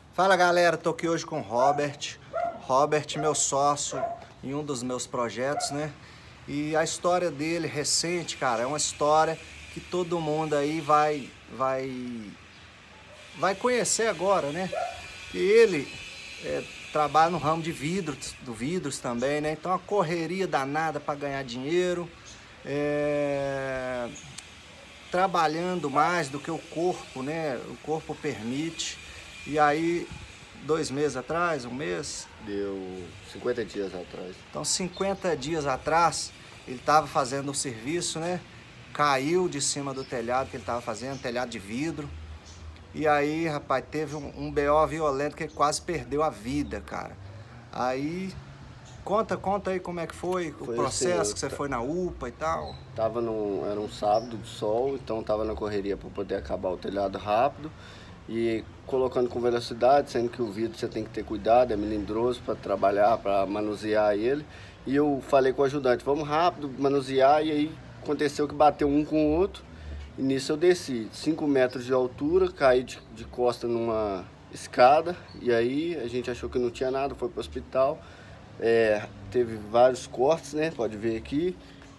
Fala galera, tô aqui hoje com o Robert. Robert, meu sócio em um dos meus projetos, né? E a história dele recente, cara, é uma história que todo mundo aí vai conhecer agora, né? E ele trabalha no ramo de vidros também, né? Então a correria danada para ganhar dinheiro, trabalhando mais do que o corpo, né? O corpo permite. E aí, 2 meses atrás, um mês? Deu 50 dias atrás. Então, 50 dias atrás, ele estava fazendo o serviço, né? Caiu de cima do telhado que ele estava fazendo, telhado de vidro. E aí, rapaz, teve um BO violento que ele quase perdeu a vida, cara. Aí, conta aí como é que foi o processo assim, que você foi na UPA e tal. Era um sábado de sol, então tava na correria para poder acabar o telhado rápido e colocando com velocidade, sendo que o vidro você tem que ter cuidado, é melindroso para trabalhar, para manusear ele. E eu falei com o ajudante, vamos rápido manusear, e aí aconteceu que bateu um com o outro. E nisso eu desci 5 metros de altura, caí de costa numa escada, e aí a gente achou que não tinha nada, foi para o hospital. Teve vários cortes, né? Pode ver aqui,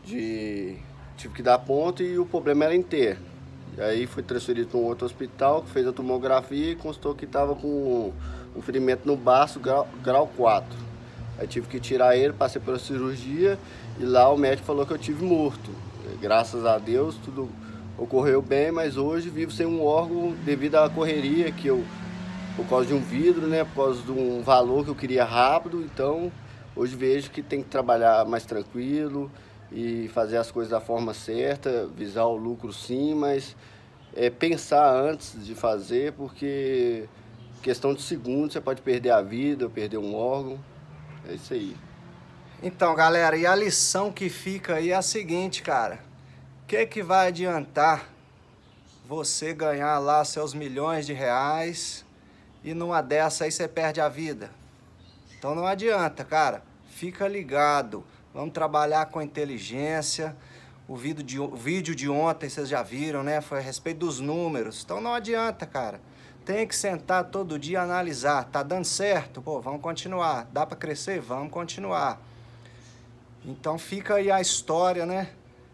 tive que dar ponto e o problema era interno. E aí foi transferido para um outro hospital que fez a tomografia e constou que estava com um ferimento no baço grau 4. Aí tive que tirar ele, passei pela cirurgia e lá o médico falou que eu tive morto. Graças a Deus tudo ocorreu bem, mas hoje vivo sem um órgão devido à correria por causa de um vidro, né? Por causa de um valor que eu queria rápido, então hoje vejo que tem que trabalhar mais tranquilo e fazer as coisas da forma certa, visar o lucro sim, mas pensar antes de fazer, porque questão de segundos você pode perder a vida, perder um órgão, é isso aí. Então, galera, e a lição que fica aí é a seguinte, cara. O que vai adiantar você ganhar lá seus milhões de reais e numa dessa aí você perde a vida? Então não adianta, cara. Fica ligado. Vamos trabalhar com inteligência. O vídeo de ontem vocês já viram, né? Foi a respeito dos números. Então não adianta, cara. Tem que sentar todo dia e analisar. Tá dando certo? Pô, vamos continuar. Dá para crescer? Vamos continuar. Então fica aí a história, né?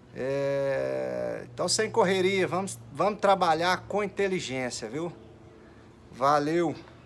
Então sem correria, vamos trabalhar com inteligência, viu? Valeu!